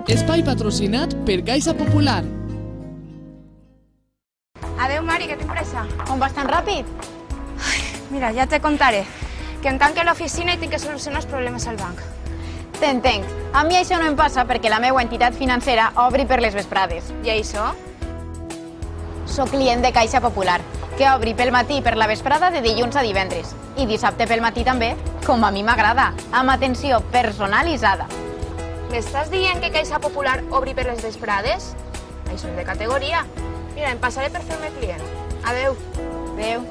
Espai patrocinat per Caixa Popular. Adeu, Mari, que tinc pressa. On vas tan ràpid? Mira, ja te contaré. Que em tanque l'oficina i tinc que solucionar els problemes al banc. T'entenc. A mi això no em passa perquè la meva entitat financera obri per les vesprades. I això? Soc client de Caixa Popular, que obri pel matí i per la vesprada de dilluns a divendres. I dissabte pel matí també, com a mi m'agrada, amb atenció personalitzada. M'estàs dient que Caixa Popular obri per les vesprades? Això és de categoria. Mira, em passaré per fer-me client. Adeu. Adeu.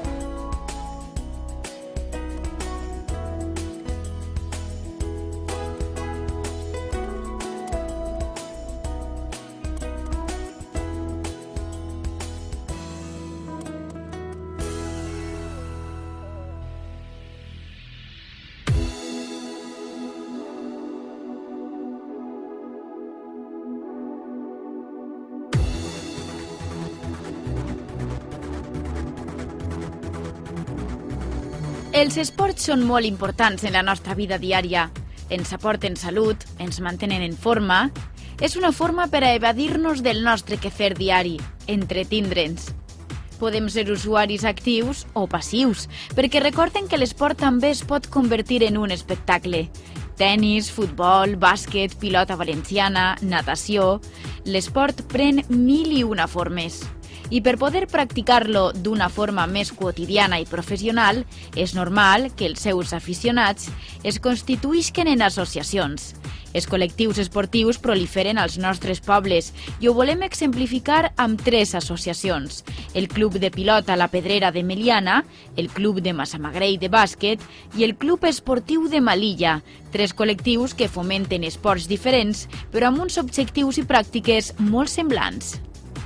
Els esports són molt importants en la nostra vida diària. Ens aporten salut, ens mantenen en forma. És una forma per a evadir-nos del nostre quefer diari, entretindre'ns. Podem ser usuaris actius o passius, perquè recorden que l'esport també es pot convertir en un espectacle. Tenis, futbol, bàsquet, pilota valenciana, natació... L'esport pren 1001 formes. I per poder practicar-lo d'una forma més quotidiana i professional, és normal que els seus aficionats es constituïsquen en associacions. Els col·lectius esportius proliferen als nostres pobles i ho volem exemplificar amb 3 associacions. El Club de Pilota La Pedrera de Meliana, el Club de Massamagrell de Bàsquet i el Club Esportiu de Malilla, 3 col·lectius que fomenten esports diferents però amb uns objectius i pràctiques molt semblants.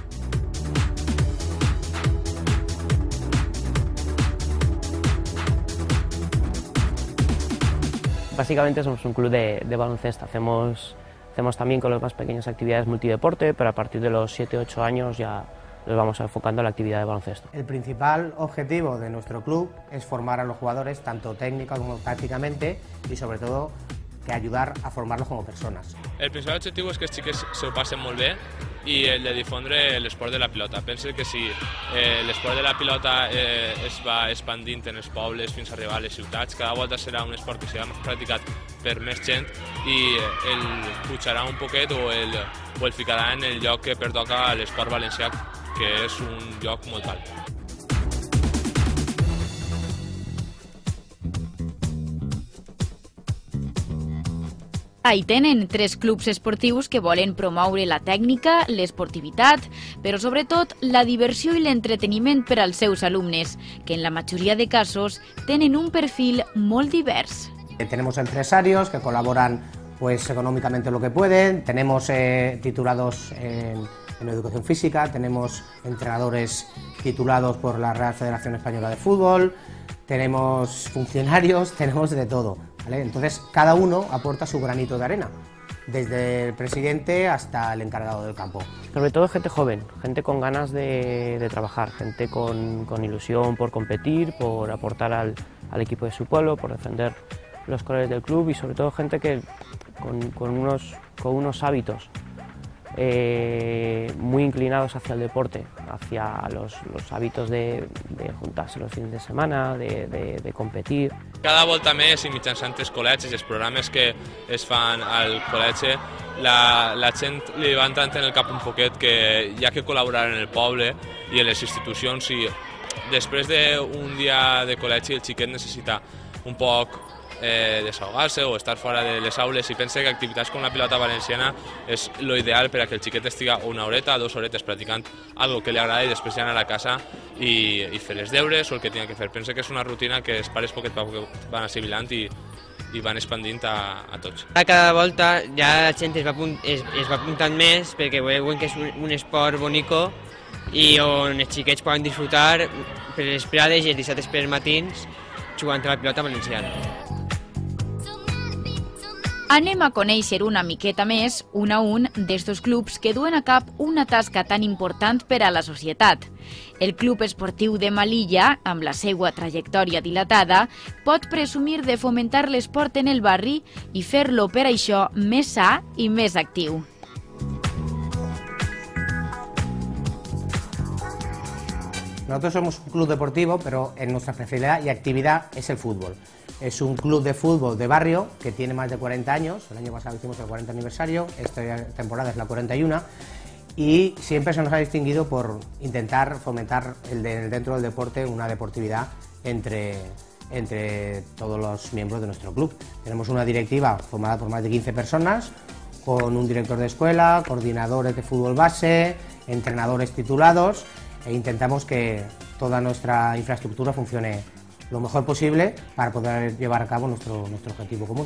Básicamente somos un club de baloncesto, hacemos también con los más pequeños actividades multideporte, pero a partir de los 7-8 años ya nos vamos enfocando a la actividad de baloncesto. El principal objetivo de nuestro club es formar a los jugadores tanto técnica como tácticamente y sobre todo que ayudar a formarlos como personas. El principal objectiu és que els xiquets s'ho passen molt bé i el de difondre l'esport de la pilota. Penso que si l'esport de la pilota es va expandint en els pobles fins a arribar a les ciutats, cada volta serà un esport que serà més practicat per més gent i el pujarà un poquet o el ficarà en el lloc que pertoca a l'esport valencià, que és un lloc molt alt. Hi tenen 3 clubs esportius que volen promoure la tècnica, l'esportivitat, però sobretot la diversió i l'entreteniment per als seus alumnes, que en la majoria de casos tenen un perfil molt divers. Tenemos empresarios que colaboran pues económicamente lo que pueden, tenemos titulados en educación física, tenemos entrenadores titulados por la Real Federación Española de Fútbol, tenemos funcionarios, tenemos de todo, ¿vale? Entonces cada uno aporta su granito de arena, desde el presidente hasta el encargado del campo. Sobre todo gente joven, gente con ganas de trabajar, gente con ilusión por competir, por aportar al equipo de su pueblo, por defender los colores del club y sobre todo gente que con unos hábitos muy inclinados hacia el deporte, hacia los hábitos de juntarse los fines de semana, de competir. Cada volta més i mitjançant els col·legis i els programes que es fan al col·legi, la gent li va entrant en el cap un poquet que hi ha que col·laborar en el poble i en les institucions i després d'un dia de col·legi el xiquet necessita un poc desahogar-se o estar fora de les aules i pensa que activitats com la pilota valenciana és l'ideal per a que el xiquet estiga una horeta, 2 horetes practicant algo que li agrada i després ja anar a casa i fer els deures o el que tingui que fer. Pensa que és una rutina que els pares poquet a poc van assimilant i van expandint a tots. Cada volta ja la gent es va apuntant més perquè veuen que és un esport bonico i on els xiquets poden disfrutar per les prades i els dissabtes per matins jugant a la pilota valenciana. Anem a conèixer una miqueta més, un a un, d'estos clubs que duen a cap una tasca tan important per a la societat. El Club Esportiu de Malilla, amb la seva trajectòria dilatada, pot presumir de fomentar l'esport en el barri i fer-lo per això més sa i més actiu. Nosotros somos un club deportivo, pero en nuestra especialidad y actividad es el fútbol. Es un club de fútbol de barrio que tiene más de 40 años. El año pasado hicimos el 40 aniversario, esta temporada es la 41, y siempre se nos ha distinguido por intentar fomentar dentro del deporte una deportividad entre todos los miembros de nuestro club. Tenemos una directiva formada por más de 15 personas, con un director de escuela, coordinadores de fútbol base, entrenadores titulados, e intentamos que toda nuestra infraestructura funcione lo mejor posible para poder llevar a cabo nuestro objetivo común.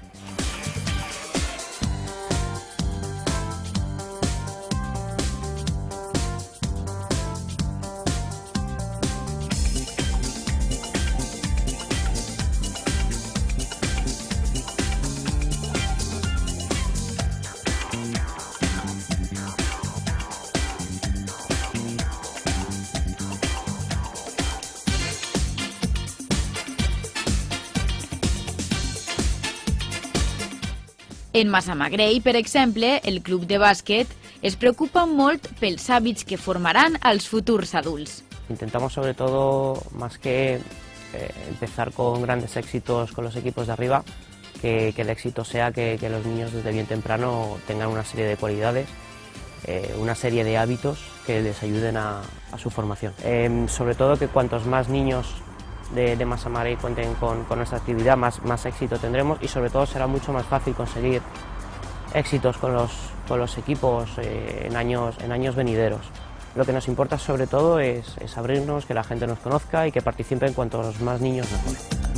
En Massamagrell, per exemple, el club de bàsquet es preocupa molt pels hàbits que formaran als futurs adults. Intentamos sobre todo, más que empezar con grandes éxitos con los equipos de arriba, que el éxito sea que los niños desde bien temprano tengan una serie de cualidades, una serie de hábitos que les ayuden a su formación. Sobre todo que cuantos más niños de Massamagrell cuenten con nuestra actividad, más éxito tendremos, y sobre todo será mucho más fácil conseguir éxitos con los equipos en años venideros. Lo que nos importa sobre todo es abrirnos, que la gente nos conozca y que participen cuantos más niños mejor.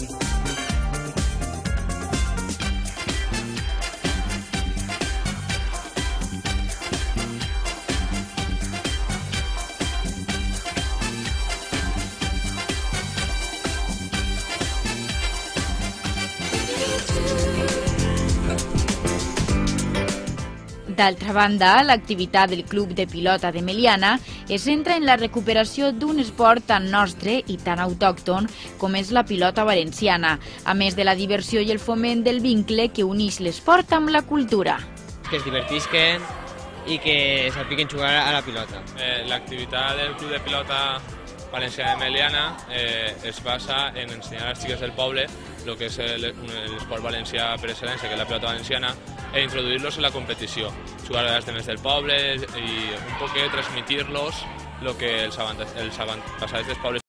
D'altra banda, l'activitat del Club de Pilota de Meliana es centra en la recuperació d'un esport tan nostre i tan autòcton com és la pilota valenciana, a més de la diversió i el foment del vincle que uneix l'esport amb la cultura. Que es divertisquen i que sàpiguen jugar a la pilota. L'activitat del Club de Pilota Valenciana de Meliana es basa en ensenyar a les xiques del poble el que és l'esport valencià per excel·lència, que és la pilota valenciana, e introduir-los en la competició, jugar a les demés del poble i un poquet transmitir-los el que els avantatges dels pobles